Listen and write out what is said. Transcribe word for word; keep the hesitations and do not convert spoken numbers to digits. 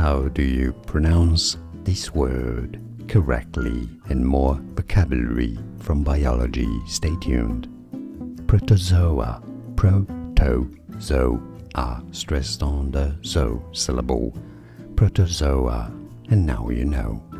how do you pronounce this word correctly and more vocabulary from biology. Stay tuned. Protozoa, protozoa, stressed on the zo syllable. Protozoa, and now you know.